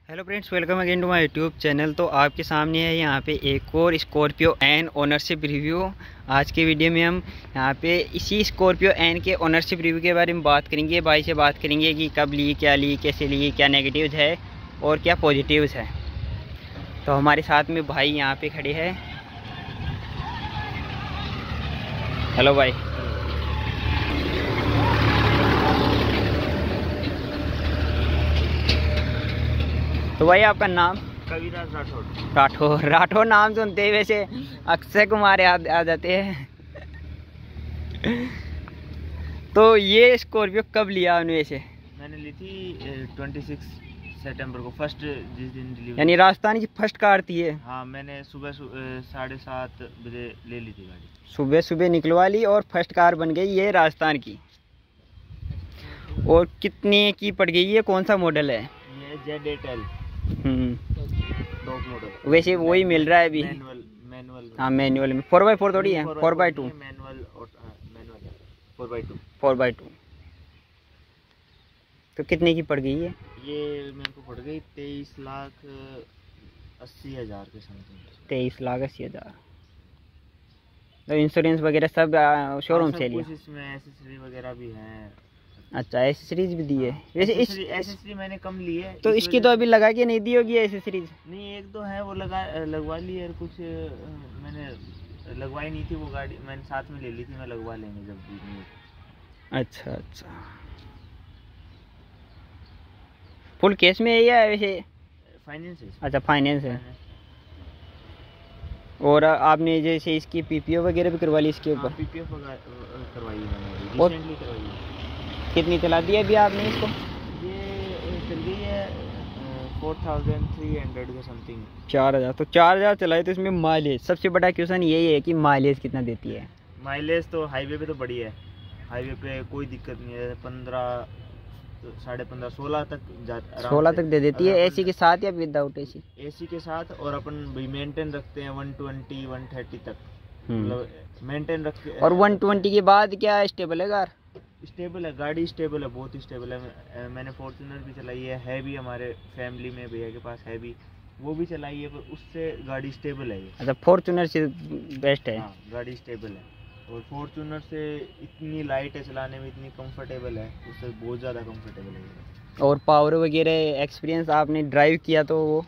Hello friends, welcome again to my YouTube channel. तो आपके सामने है यहाँ पे एक और स्कॉर्पियो एन ओनरशिप रिव्यू। आज के वीडियो में हम यहाँ पे इसी स्कॉर्पियो एन के ओनरशिप रिव्यू के बारे में बात करेंगे। भाई से बात करेंगे कि कब ली, क्या ली, कैसे ली, क्या नेगेटिव्स है और क्या पॉजिटिव्स है। तो हमारे साथ में भाई यहाँ पे खड़े हैं। हेलो भाई। तो भाई आपका नाम? कविराज राठौर। राठौर नाम सुनते ही वैसे अक्षय कुमार याद आ जाते हैं। तो ये स्कॉर्पियो कब लिया आपने वैसे? मैंने ली थी 26 सितंबर को, फर्स्ट जिस दिन डिलीवरी। यानी राजस्थान की फर्स्ट कार थी ये? हाँ, मैंने सुबह 7:30 बजे ले ली थी गाड़ी। सुबह सुबह निकलवा ली और फर्स्ट कार बन गई ये राजस्थान की। और कितने की पड़ गई ये? कौन सा मॉडल है ये? Z8L top model. वैसे वही मिल रहा है अभी मैनुअल। हाँ, मैनुअल में 4x4 थोड़ी है, 4x2 मैनुअल 4x2। 4x2। तो कितने की पड़ गई है ये? मेरे को पड़ गई 23,80,000 के समथिंग। 23,80,000। तो इंश्योरेंस वगैरह सब शोरूम से लिया? इसमें एसेसरी वगैरह भी है। अच्छा, एसेसरीज भी दी है वैसे? एसेसरी मैंने कम ली है। तो इसकी तो अभी लगा के नहीं दी होगी एसेसरीज? नहीं, एक दो है वो लगवा ली है, और कुछ मैंने लगवाई नहीं थी। वो गाड़ी मैंने साथ में ले ली थी, मैं लगवा लेंगे जब भी। अच्छा अच्छा। फुल कैश में है या वैसे फाइनेंस है? अच्छा, फाइनेंस है। और आपने जैसे इसकी पीपीओ वगैरह भी करवा ली इसके ऊपर? पीपीओ करवाई है मैंने, और रिसेंटली करवाई है। कितनी चला दी है अभी आपने इसको? ये चल गई है 4,300 के समथिंग। 4,000। तो 4,000 चलाए तो इसमें माइलेज, सबसे बड़ा क्वेश्चन यही है कि माइलेज कितना देती है? माइलेज तो हाईवे पे तो बढ़िया है। हाईवे पे कोई दिक्कत नहीं है। 15, 15.5, 16 तक 16 तक दे देती है। एसी के साथ या विदाउट एसी? एसी के साथ। और अपन भी मेंटेन रखते हैं 120, 130 तक, मतलब मेंटेन रखते हैं। और 120 के बाद क्या स्टेबल है कार? स्टेबल है गाड़ी, स्टेबल है, बहुत ही स्टेबल है। मैंने फॉर्च्यूनर भी चलाई है भी हमारे फैमिली में भैया के पास है भी, वो भी चलाई है, पर उससे गाड़ी स्टेबल है ये। अच्छा, फॉर्च्यूनर से बेस्ट है? हाँ, गाड़ी स्टेबल है। और फॉर्च्यूनर से इतनी लाइट है चलाने में, इतनी कंफर्टेबल है, उससे बहुत ज़्यादा कंफर्टेबल है। और पावर वगैरह एक्सपीरियंस आपने ड्राइव किया तो वो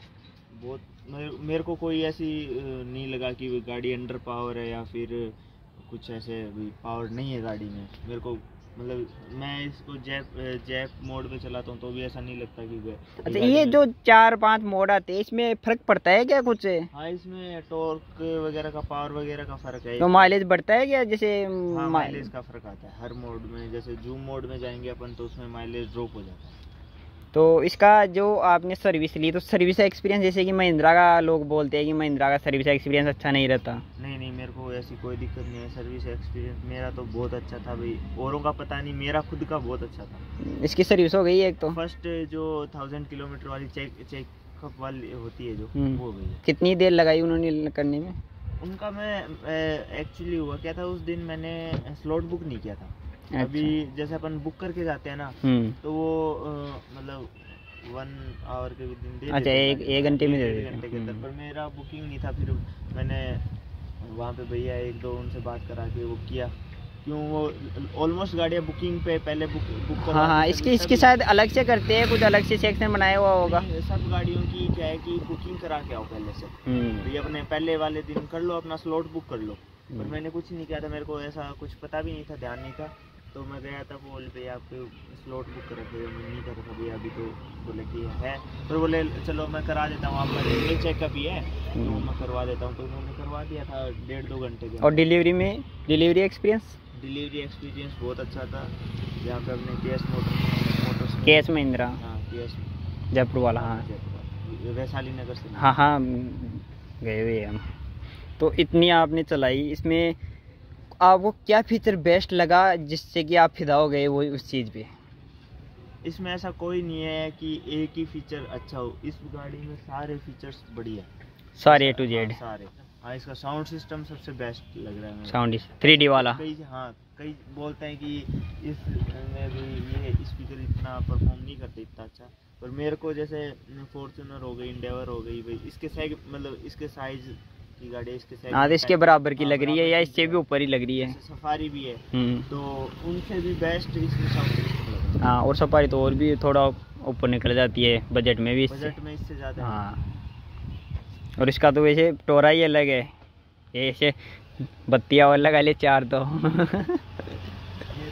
बहुत, मेरे को कोई ऐसी नहीं लगा कि गाड़ी अंडर पावर है या फिर कुछ ऐसे पावर नहीं है गाड़ी में। मेरे को मतलब मैं इसको जैप मोड पे चलाता हूँ तो भी ऐसा नहीं लगता कि। अच्छा, ये जो 4-5 मोड आते हैं इसमें फर्क पड़ता है क्या कुछ? हाँ, इसमें टॉर्क वगैरह का, पावर वगैरह का फर्क है। तो माइलेज बढ़ता है क्या जैसे? हाँ, माइलेज का फर्क आता है हर मोड में। जैसे जूम मोड में जाएंगे अपन तो उसमें माइलेज ड्रॉप हो जाता है। तो इसका जो आपने सर्विस ली, तो सर्विस एक्सपीरियंस, जैसे कि महिंद्रा का लोग बोलते हैं कि महिंद्रा का सर्विस एक्सपीरियंस अच्छा नहीं रहता। नहीं, मेरे को ऐसी कोई दिक्कत नहीं है। सर्विस एक्सपीरियंस मेरा तो बहुत अच्छा था भाई। औरों का पता नहीं, मेरा खुद का बहुत अच्छा था। इसकी सर्विस हो गई है एक तो? फर्स्ट जो 1000 किलोमीटर वाली चेकअप वाली होती है जो, वो हो गई है। कितनी देर लगाई उन्होंने करने में? उनका मैं एक्चुअली हुआ क्या था, उस दिन मैंने स्लॉट बुक नहीं किया था। अच्छा। अभी जैसे अपन बुक करके जाते हैं ना, तो वो मतलब 1 आवर के विदिन दे। अच्छा, एक घंटे में दे देते हैं। 1 घंटे के अंदर। पर मेरा बुकिंग नहीं था। फिर मैंने वहाँ पे भैया 1-2 उनसे बात करा के वो किया, क्यों वो ऑलमोस्ट गाड़ियाँ बुकिंग पे पहले बुक करा। हाँ, इसकी शायद अलग से करते हैं, कुछ अलग से सेक्शन बनाया हुआ होगा। सब गाड़ियों की क्या है कि बुकिंग करा के आओ पहले से। तो अपने पहले वाले दिन कर लो, अपना स्लॉट बुक कर लो। पर मैंने कुछ नहीं किया था, मेरे को ऐसा कुछ पता भी नहीं था, ध्यान नहीं था। तो मैं गया था, बोल भैया आपके स्लॉट बुक कर रखे, मैं नहीं कर रखा भैया अभी। तो बोले कि है, तो बोले चलो मैं करा देता हूँ, आपका रेलवे चेकअप ही है तो मैं करवा देता हूँ। तो उन्होंने करवा दिया था 1.5-2 घंटे के। और डिलीवरी एक्सपीरियंस बहुत अच्छा था। जहाँ पे अपने मोटर्स केएस महिंद्रा। हाँ, केएस जयपुर वाला। हाँ, वैशाली नगर से। हाँ, गए हुए हम। तो इतनी आपने चलाई, इसमें आपको क्या फीचर बेस्ट लगा जिससे कि आप फिदा हो गए वो उस चीज़ पे? इसमें ऐसा कोई नहीं है कि एक ही फीचर अच्छा हो। इस गाड़ी में सारे फीचर्स बढ़िया, सारे A to Z। सारे हाँ, इसका साउंड सिस्टम सबसे बेस्ट लग रहा है। साउंड 3D वाला। कई बोलते हैं कि इसमें भी ये स्पीकर इतना परफॉर्म नहीं करते इतना अच्छा, पर मेरे को जैसे फॉर्च्यूनर हो गई, इंडेवर हो गई भाई, इसके मतलब इसके साइज की गाड़ी, इसके साइज हाँ, इसके बराबर की लग रही है या इससे भी ऊपर ही लग रही है। सफारी भी है तो उनसे भी बेस्ट इसमें साउंड सिस्टम लग रहा है। हाँ, और सफारी तो और भी थोड़ा ऊपर निकल जाती है बजट में भी, इससे ज़्यादा। हाँ, और इसका तो वैसे टोरा ही अलग है, ये ऐसे बत्तियाँ और लगा ले 4 तो ये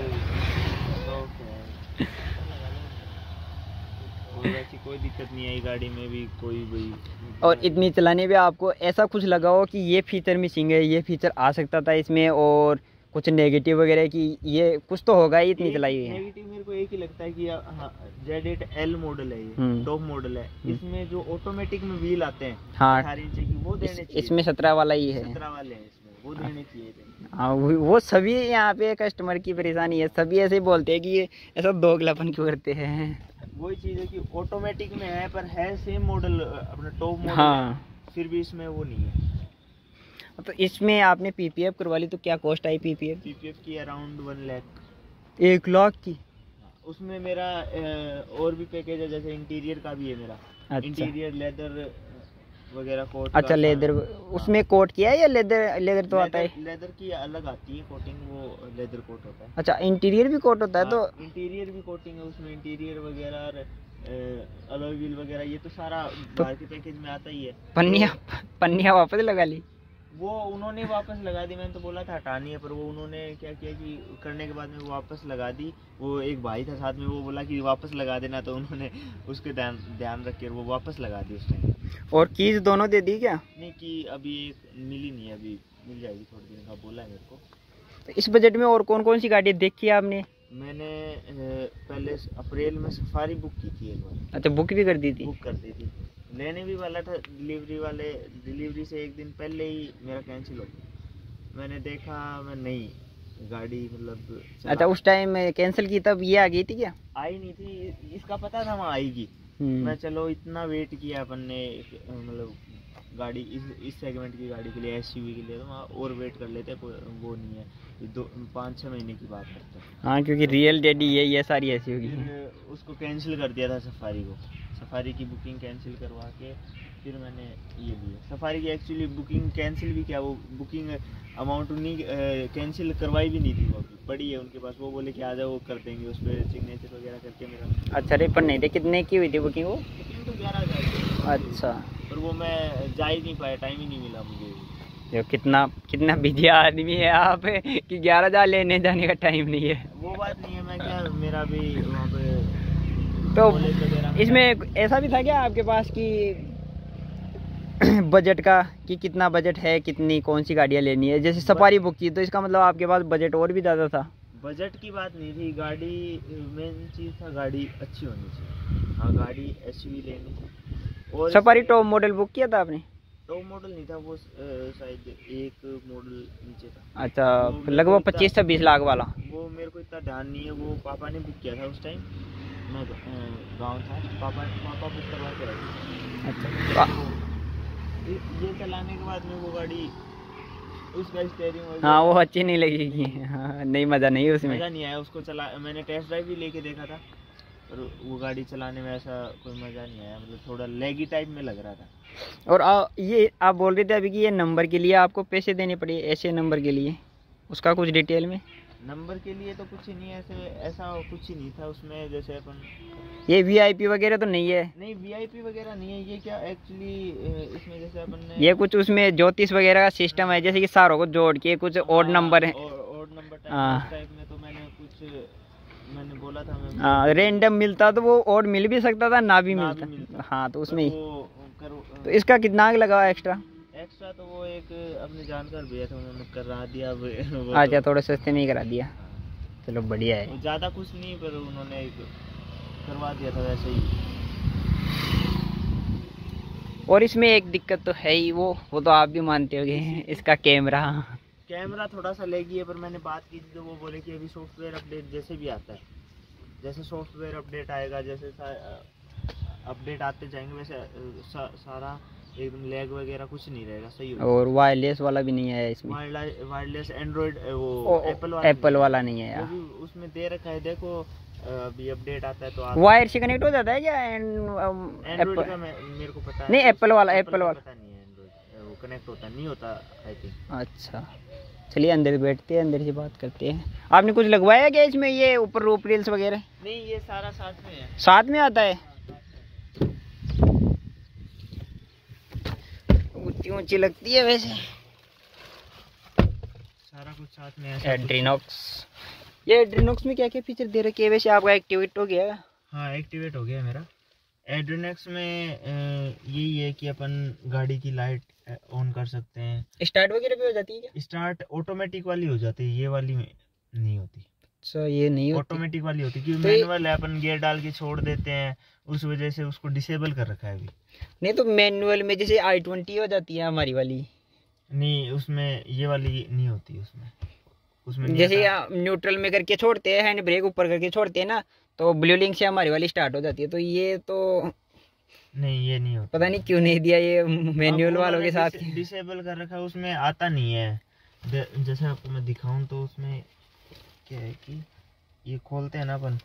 तो वैसी कोई दिक्कत नहीं आई गाड़ी में भी कोई भी। और इतनी चलाने पे आपको ऐसा कुछ लगा हो कि ये फीचर मिसिंग है, ये फीचर आ सकता था इसमें, और कुछ नेगेटिव वगैरह कि ये कुछ तो होगा ही, इतनी चलाई है। नेगेटिव मेरे को एक ही लगता है कि Z8L मॉडल है, ये टॉप मॉडल है, इसमें जो ऑटोमेटिक में व्हील आते हैं 18 इंच की, वो देने चाहिए। इसमें 17 वाला ही है, 17 वाले हैं इसमें, वो देने चाहिए थे। हाँ, वो सभी यहाँ पे कस्टमर की परेशानी है, सभी ऐसे ही बोलते हैं कि ये ऐसा दोगलापन क्यों करते हैं। वही चीज़ है कि ऑटोमेटिक में है पर है सेम मॉडल, अपना टॉप मॉडल। हाँ, फिर भी इसमें वो नहीं है। तो इसमें आपने PPF करवा ली तो क्या कॉस्ट आई PPF की अराउंड 1 लाख। 1 लाख की। उसमें मेरा और भी पैकेज है, जैसे इंटीरियर का भी है मेरा। अच्छा। इंटीरियर लेदर वगैरह कोट। अच्छा, लेदर उसमें कोट किया है या लेदर तो आता है? लेदर की अलग आती है कोटिंग, वो लेदर कोट होता है। अच्छा, इंटीरियर भी कोट होता है? तो इंटीरियर भी कोटिंग है उसमें, इंटीरियर वगैरह, अलॉय व्हील वगैरह, ये तो सारा बाहर के पैकेज में आता ही है। पन्निया वापस लगा ली? वो उन्होंने वापस लगा दी, मैंने तो बोला था हटानी है, पर वो उन्होंने क्या किया कि करने के बाद में वो वापस लगा दी। वो एक भाई था साथ में, वो बोला कि वापस लगा देना, तो उन्होंने उसके ध्यान रख के वो वापस लगा दी उस टाइम। और कीज दोनों दे दी क्या? नहीं, की अभी मिली नहीं है, अभी मिल जाएगी थोड़ी दिन का, बोला है मेरे को। तो इस बजट में और कौन कौन सी गाड़ी देखी है आपने? मैंने पहले अप्रैल में सफारी बुक की थी एक बार। अच्छा, बुक भी कर दी थी? बुक कर दी थी, लेने भी वाला था। डिलीवरी से एक दिन पहले ही मेरा कैंसिल हो गया। मैंने देखा मैं नहीं गाड़ी मतलब। अच्छा, उस टाइम कैंसिल की तब ये आ गई थी क्या? आई नहीं थी, इसका पता था वहाँ आएगी। मैं चलो इतना वेट किया अपन ने, मतलब गाड़ी इस सेगमेंट की गाड़ी के लिए, SUV के लिए, तो वहाँ और वेट कर लेते, वो नहीं है, 5-6 महीने की बात करते हैं। हाँ, क्योंकि रियल डेडी ये सारी ऐसी होगी। उसको कैंसिल कर दिया था सफारी को, सफारी की बुकिंग कैंसिल करवा के फिर मैंने ये लिया। सफारी की एक्चुअली बुकिंग कैंसिल भी क्या, वो बुकिंग अमाउंट नहीं कैंसिल करवाई भी नहीं थी, वो पड़ी है उनके पास। वो बोले कि आ जाओ, वो कर देंगे, उस पर सिग्नेचर वगैरह करके मेरा। अच्छा, रिफंड नहीं थे? कितने की हुई थी बुकिंग वो? बुकिंग तो 11,000। अच्छा, पर वो मैं जा ही नहीं पाया, टाइम ही नहीं मिला मुझे। जो कितना बिजी आदमी है आप कि 11,000 लेने जाने का टाइम नहीं है। वो बात नहीं है, मैं क्या, मेरा भी वहाँ पे तो इसमें ऐसा भी था क्या आपके पास कि बजट का, कि कितना बजट है, कितनी कौन सी गाड़ियाँ लेनी है? जैसे सफारी बुक की तो इसका मतलब आपके पास बजट और भी ज़्यादा था? बजट की बात नहीं थी, गाड़ी मेन चीज़ था, गाड़ी अच्छी होनी चाहिए। हाँ, गाड़ी SUV लेनी थी। और सफारी टॉप मॉडल बुक किया था आपने? टॉप मॉडल नहीं था वो, शायद एक मॉडल नीचे था। अच्छा, लगभग 25 से 20 लाख वाला। वो मेरे को इतना ध्यान नहीं है, वो पापा ने बुक किया था उस टाइम, मैं गाँव था, पापा बुक करवा के आए। अच्छा, ये चलाने के बाद में वो गाड़ी, उसका स्टीयरिंग, हाँ, वो अच्छी नहीं लगेगी। हाँ, नहीं, मज़ा नहीं उसमें, मज़ा नहीं आया उसको चला। मैंने टेस्ट ड्राइव भी लेके देखा था, पर वो गाड़ी चलाने में ऐसा कोई मज़ा नहीं आया, मतलब थोड़ा लैगी टाइप में लग रहा था। और ये आप बोल रहे थे अभी कि ये नंबर के लिए आपको पैसे देने पड़े, ऐसे नंबर के लिए, उसका कुछ डिटेल में? नंबर के लिए तो कुछ ही नहीं, ऐसा कुछ ही नहीं था उसमें। जैसे अपन ये VIP वगैरह तो नहीं है? नहीं, VIP वगैरह नहीं है। ये क्या एक्चुअली इसमें जैसे अपन ने ये कुछ उसमें ज्योतिष वगैरह का सिस्टम है, जैसे कि सारों को जोड़ के कुछ ओड नंबर है, ओड नंबर टाइप में। तो मैंने बोला था, मैं रेंडम मिलता तो वो ओड मिल भी सकता था, ना भी मिलता। हाँ, तो उसमें तो इसका कितना लगा एक्स्ट्रा? तो वो एक अपने जानकार भैया था, उन्होंने करा दिया। अच्छा, थोड़े सस्ते में ही करा दिया, चलो बढ़िया है। ज़्यादा कुछ नहीं, पर उन्होंने करवा दिया था वैसे ही। और इसमें एक दिक्कत तो है ही, वो तो आप भी मानते होगे, इसका कैमरा थोड़ा सा लेगी है। पर मैंने बात की थी तो वो बोले कि अभी सॉफ्टवेयर अपडेट जैसे भी आता है, जैसे सॉफ्टवेयर अपडेट आएगा, जैसे अपडेट आते जाएंगे, वैसे सारा एकदम लैग वगैरह कुछ नहीं रहेगा, सही होगा। और वायरलेस वाला भी नहीं है इसमें? वायरलेस एंड्रॉइड वो एप्पल वाला नहीं है यार, वो भी उसमें दे रखा है। देखो अभी अपडेट आता है तो वायर से कनेक्ट हो जाता है क्या? एंड्रॉइड का मेरे को पता नहीं, एप्पल वाला पता नहीं है। एंड्रॉइड वो कनेक्ट होता नहीं होता आई थिंक। अच्छा चलिए अंदर बैठते हैं, अंदर से बात करते हैं। आपने कुछ लगवाया क्या इसमें, ये ऊपर रूफ रील्स वगैरह? नहीं, ये सारा साथ में है। साथ में आता है? ऊंची ऊंची लगती है वैसे, सारा कुछ साथ में है। एड्रीनॉक्स, ये एड्रीनॉक्स में क्या क्या फीचर दे रखे हैं वैसे? आपका एक्टिवेट हो गया? हाँ एक्टिवेट हो गया मेरा। एड्रीनॉक्स में यही है कि अपन गाड़ी की लाइट ऑन कर सकते हैं। स्टार्ट वगैरह भी हो जाती है क्या? स्टार्ट ऑटोमेटिक वाली हो जाती है, ये वाली में नहीं होती। अच्छा ये नहीं होती, ऑटोमेटिक वाली होती है क्योंकि मैनुअल है, अपन गियर डाल के छोड़ देते हैं, उस वजह से उसको डिसेबल कर रखा है अभी। नहीं तो मैनुअल में जैसे i20 हो जाती है हमारी वाली? नहीं उसमें ये वाली नहीं होती। उसमें जैसे न्यूट्रल में करके छोड़ते हैं, हैंड ब्रेक ऊपर करके छोड़ते हैं ना, तो ब्लू लिंक से हमारी वाली स्टार्ट हो जाती है। तो ये तो नहीं, ये नहीं होता। पता नहीं क्यों नहीं दिया ये मैनुअल वालों के साथ। डिसेबल कर रखा है, उसमें आता नहीं है। जैसे आपको मैं दिखाऊं तो उसमें क्या है कि ये खोलते हैं ना अपन,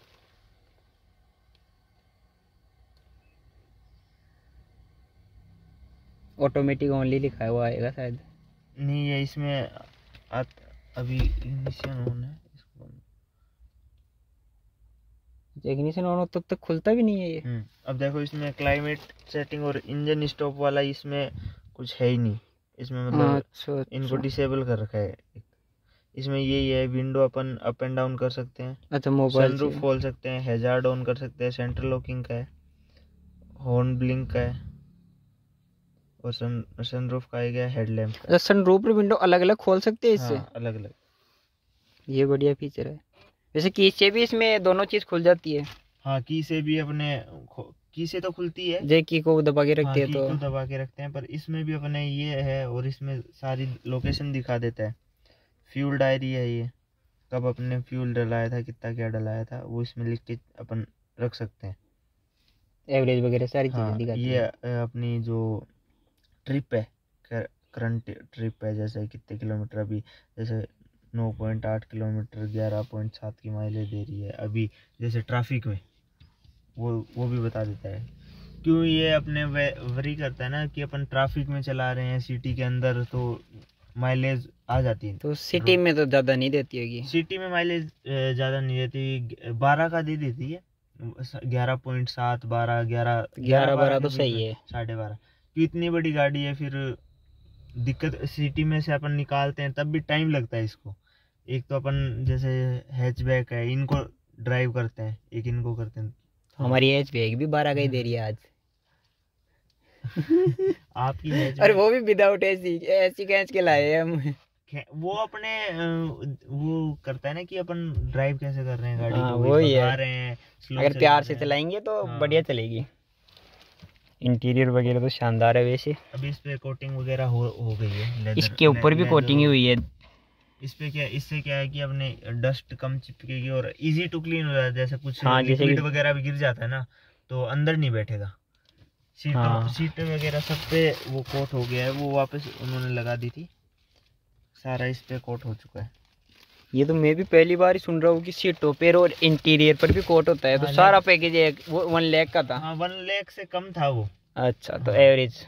ऑटोमेटिक ओनली लिखा है, वो आएगा शायद। नहीं ये इसमें अभी इग्निशन ऑन है, इसको इग्निशन ऑन हो तब तक खुलता भी नहीं है ये। अब देखो इसमें क्लाइमेट सेटिंग और इंजन स्टॉप वाला इसमें कुछ है ही नहीं इसमें, मतलब अच्छा। इनको डिसेबल कर रखा है। इसमें यही है, विंडो अपन अप एंड डाउन कर सकते हैं। अच्छा मोबाइल सनरूफ खोल सकते हैं, हैजार्ड ऑन कर सकते हैं, सेंट्रल लॉकिंग का है, हॉर्न ब्लिंक का है, और सनरूफ का है, हेडलैम्प का। अच्छा सनरूफ और विंडो अलग अलग खोल सकते हैं इससे? हाँ, अलग अलग। ये बढ़िया फीचर है वैसे। की से भी इसमें दोनों चीज खुल जाती है? हाँ की से भी अपने की से तो खुलती है, जे की को दबा के रखते हैं की तो को दबा के रखते हैं, पर इसमें भी अपने ये है, और इसमें सारी लोकेशन दिखा देता है। फ्यूल डायरी है, ये कब अपने फ्यूल डलाया था, कितना क्या डलाया था, वो इसमें लिख के अपन रख सकते हैं। एवरेज वगैरह सारी चीजें दिखाती ये है। अपनी जो ट्रिप है, करंट ट्रिप है, जैसे कितने किलोमीटर अभी, जैसे 9.8 किलोमीटर 11.7 की माइलेज दे रही है अभी, जैसे ट्रैफिक में वो भी बता देता है। क्यों ये अपने वरी करता है ना कि अपन ट्रैफिक में चला रहे हैं सिटी के अंदर, तो माइलेज आ जाती है। तो सिटी में तो ज़्यादा नहीं देती होगी? सिटी में माइलेज ज़्यादा नहीं देती, 12 का दे देती है, 11.7 11 तो सही है। 12.5। इतनी बड़ी गाड़ी है, फिर दिक्कत सिटी में से अपन निकालते हैं तब भी टाइम लगता है इसको। एक तो अपन जैसे हैचबैक है, इनको ड्राइव करते हैं, एक इनको करते हैं। हमारी हैचबैक भी 12 का ही दे रही है आज। आपकी हैचबैक, अरे वो भी विदाउट एसी कैच के लाए हम। वो अपने वो करता है ना कि अपन ड्राइव कैसे कर रहे हैं गाड़ी को, वो ही है। रहे हैं, अगर प्यार से चलाएंगे तो बढ़िया चलेगी। इंटीरियर वगैरह तो शानदार है वैसे। अभी इस पे कोटिंग वगैरह हो गई है, इसके ऊपर भी कोटिंग हुई है। इस पे क्या, इससे क्या है कि अपने डस्ट कम चिपकेगी और इजी टू क्लीन हो जाता है। जैसे कुछ लिक्विड वगैरह भी गिर जाता है ना, तो अंदर नहीं बैठेगा। सीट वगैरह सब पे वो कोट हो गया है, वो वापस उन्होंने लगा दी थी, सारा इस पे कोट हो चुका है। ये तो मैं भी पहली बार ही सुन रहा हूँ कि सीटों पर और इंटीरियर पर भी कोट होता है। तो सारा पैकेज वो 1 लाख का था? हाँ 1 लाख से कम था वो। अच्छा तो एवरेज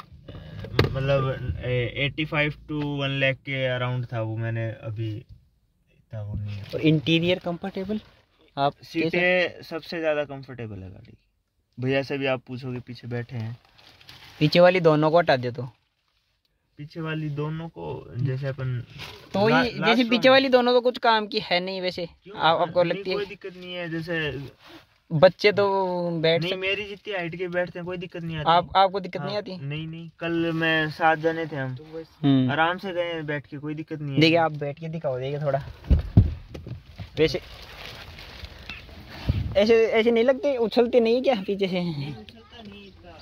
मतलब 85 to 1 लाख के अराउंड था वो, मैंने अभी था वो नहीं। और इंटीरियर कंफर्टेबल? आप सीटें सबसे ज़्यादा कंफर्टेबल है गाड़ी की। भैया से भी आप पूछोगे, पीछे बैठे हैं। पीछे वाली दोनों को हटा दे तो? पीछे वाली दोनों को जैसे अपन तो ये जैसे पीछे वाली दोनों तो कुछ काम की है नहीं वैसे, आपको लगती है? कोई दिक्कत नहीं है, जैसे बच्चे तो बैठ नहीं, मेरी जितनी हाइट के बैठते हैं, कोई दिक्कत नहीं आती। आपको दिक्कत नहीं आती? नहीं, कल मैं 7 जने थे हम, आराम से गए बैठ के, कोई दिक्कत नहीं है। देखिए आप बैठ के दिखाओ, देखिए थोड़ा वैसे ऐसे नहीं लगते, उछलते नहीं क्या पीछे से? उछलता नहीं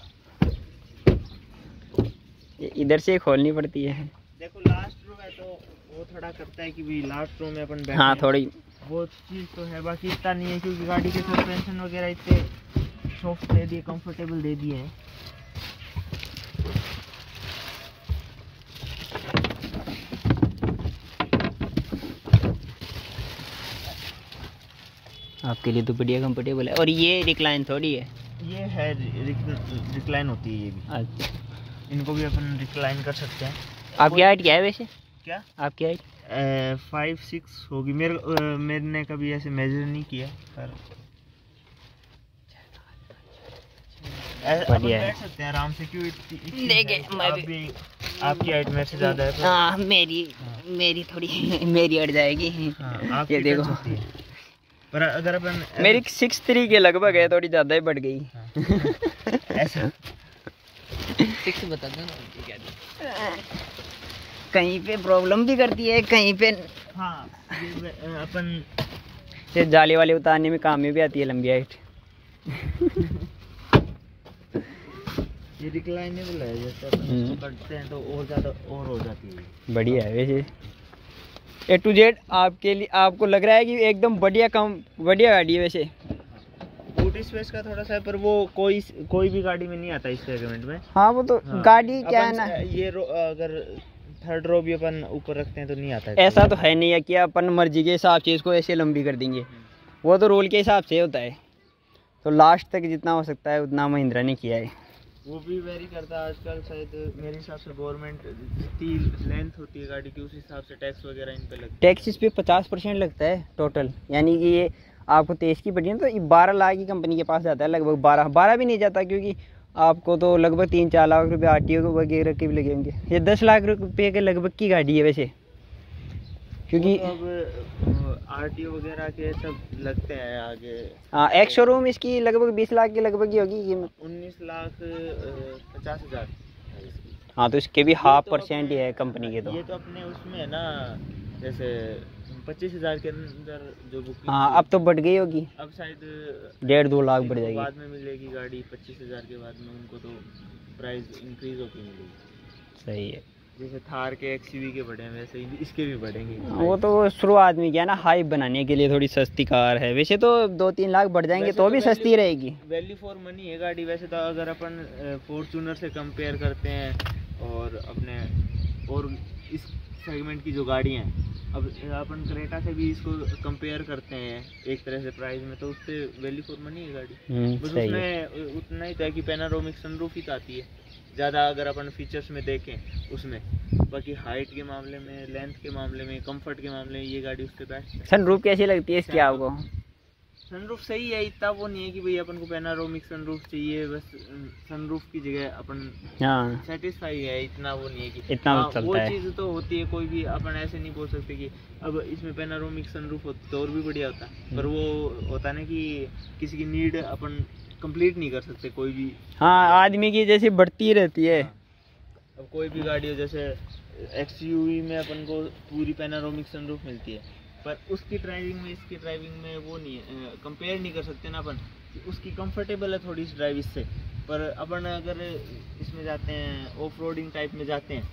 इसका, इधर से खोलनी पड़ती है। देखो लास्ट रो है तो वो थोड़ा करता है कि भी लास्ट रो में अपन बैठे। हाँ थोड़ी वो चीज़ तो है, बाकी इतना नहीं है क्योंकि गाड़ी के सस्पेंशन वगैरह इतने सॉफ्ट दे दिए, कंफर्टेबल दे दिए हैं। आपके लिए तो बढ़िया कंफर्टेबल है। और ये रिक्लाइन थोड़ी है, ये है रिक्लाइन होती है ये भी। अच्छा, इनको भी अपन रिक्लाइन कर सकते हैं। आपकी हाइट क्या है वैसे? क्या आपकी हाइट? 5'6" होगी। मैंने कभी ऐसे मेजर नहीं किया, पर बढ़िया है। बैठ सकते हैं आराम से। क्यों देखें, मैं भी आपकी हाइट में से ज़्यादा है। हाँ, मेरी थोड़ी मेरी हट जाएगी। हाँ, ये देखो, पर अगर अपन मेरी 6'3" के लगभग है, थोड़ी ज़्यादा ही बढ़ गई। ऐसे 6 बता दो ना, कहीं पे प्रॉब्लम भी करती है, कहीं पे। हाँ, अपन ये जाली वाले उतारने में काम में भी आती है लंबी हाइट। ये रिक्लाइनेबल है, जैसे अपन इसको करते हैं तो और ज़्यादा और हो जाती है। बढ़िया है वैसे। A to Z आपके लिए, आपको लग रहा है कि एकदम बढ़िया गाड़ी है वैसे। बूट स्पेस का थोड़ा सा, पर वो कोई भी गाड़ी में नहीं आता इस सेगमेंट में। हाँ, वो तो हाँ। गाड़ी क्या है ना, ये अगर थर्ड रो भी अपन ऊपर रखते हैं तो नहीं आता है। ऐसा तो है नहीं है कि अपन मर्जी के हिसाब से इसको ऐसे लंबी कर देंगे, वो तो रोल के हिसाब से होता है। तो लास्ट तक जितना हो सकता है उतना महिंद्रा ने किया है। वो भी वेरी करता है आजकल, शायद मेरे हिसाब से गवर्नमेंट जितनी लेंथ होती है गाड़ी की उस हिसाब से टैक्स वगैरह इन पे लगता है। टैक्स इस पे 50% लगता है टोटल, यानी कि ये आपको 23 की पड़ी है तो 12 लाख की कंपनी के पास जाता है, लगभग 12 भी नहीं जाता, क्योंकि आपको तो लगभग 3-4 लाख रुपये RTO वगैरह के भी लगेंगे। ये 10 लाख रुपये के लगभग की गाड़ी है वैसे, क्योंकि अब RTO वगैरह के सब लगते हैं आगे। हाँ, एक शोरूम इसकी लगभग 20 लाख के लगभग ही होगी कीमत। 19,50,000। हाँ, तो इसके भी 0.5% ही है कंपनी के। तो ये तो अपने उसमें है ना, जैसे 25,000 के अंदर जो बुकिंग। हाँ, अब तो बढ़ गई होगी, अब शायद 1.5-2 लाख बढ़ जाएगी। बाद में मिलेगी गाड़ी 25,000 के बाद में, उनको तो प्राइस इंक्रीज होकर मिलेगी। सही है, जैसे थार के XUV के बढ़े हैं वैसे ही इसके भी बढ़ेंगे। वो तो शुरुआत में क्या ना, हाइप बनाने के लिए थोड़ी सस्ती कार है। वैसे तो 2-3 लाख बढ़ जाएंगे तो भी सस्ती रहेगी। वैल्यू फॉर मनी है गाड़ी वैसे तो। अगर अपन फॉर्च्यूनर से कंपेयर करते हैं और अपने और इस सेगमेंट की जो गाड़ियाँ हैं, अब अपन क्रेटा से भी इसको कंपेयर करते हैं एक तरह से प्राइस में, तो उससे वैल्यू फॉर मनी है गाड़ी। बस उसमें उतना ही था कि पैनारोमिक सनरूफ ही आती है ज़्यादा, अगर अपन फीचर्स में देखें उसमें। बाकी हाइट के मामले में, लेंथ के मामले में, कंफर्ट के मामले में ये गाड़ी उससे बेस्ट है। सनरूफ कैसी लगती है इसकी आपको? सनरूफ सही है, इतना वो नहीं है कि भाई अपन को पैनारोमिक सनरूफ चाहिए, बस सनरूफ की जगह अपन सेटिस्फाई है, इतना वो नहीं है कि इतना वो चीज़ तो होती है। कोई भी अपन ऐसे नहीं बोल सकते कि अब इसमें पैनारोमिक सनरूफ होती तो और भी बढ़िया होता, पर वो होता ना कि किसी की नीड अपन कंप्लीट नहीं कर सकते कोई भी। हाँ, आदमी की जैसी बढ़ती रहती है। अब कोई भी गाड़ी हो, जैसे XUV में अपन को पूरी पैनारोमिक सनरूफ मिलती है, पर उसकी ड्राइविंग में इसकी ड्राइविंग में वो नहीं है, कंपेयर नहीं कर सकते ना अपन। उसकी कंफर्टेबल है थोड़ी सी ड्राइव इससे, पर अपन अगर इसमें जाते हैं ऑफ रोडिंग टाइप में जाते हैं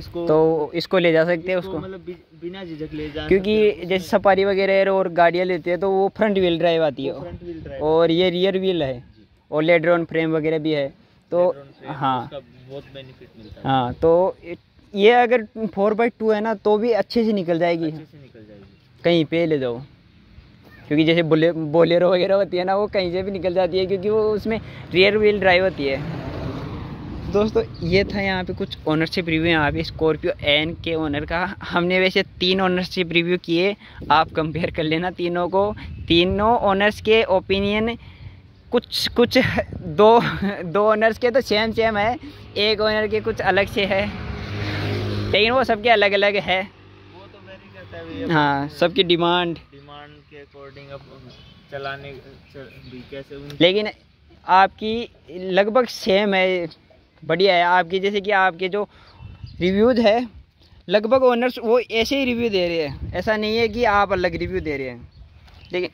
तो इसको ले जा सकते हैं, उसको मतलब बिना झिझक ले जा, क्योंकि जैसे सफारी वगैरह और गाड़ियाँ लेते हैं तो वो फ्रंट व्हील ड्राइव आती है, और ये रियर व्हील है, और लेडर ऑन फ्रेम वगैरह भी है। तो हाँ, बहुत बेनिफिट मिलता है। हाँ, तो ये अगर 4x2 है ना तो भी अच्छे से निकल जाएगी, कहीं पे ले जाओ, क्योंकि जैसे बोलेरो वगैरह होती है ना, वो कहीं से भी निकल जाती है, क्योंकि वो उसमें रियर व्हील ड्राइव होती है। दोस्तों, ये था यहाँ पे कुछ ओनरशिप रिव्यू यहाँ पे स्कॉर्पियो एन के ओनर का। हमने वैसे 3 ओनरशिप रिव्यू किए, आप कंपेयर कर लेना तीनों को। तीनों ओनर्स के ओपिनियन कुछ दो ओनर्स के तो सेम है, एक ओनर के कुछ अलग से है, लेकिन वो सबके अलग अलग है। वो तो वेरी करता है। हाँ, सबकी डिमांड के अकॉर्डिंग अब चलाने भी कैसे, लेकिन आपकी लगभग सेम है, बढ़िया है आपकी। जैसे कि आपके जो रिव्यूज़ है लगभग ओनर्स वो ऐसे ही रिव्यू दे रहे हैं, ऐसा नहीं है कि आप अलग रिव्यू दे रहे हैं। लेकिन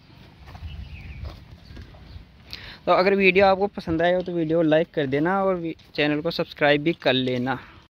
तो अगर वीडियो आपको पसंद आए हो तो वीडियो लाइक कर देना और चैनल को सब्सक्राइब भी कर लेना।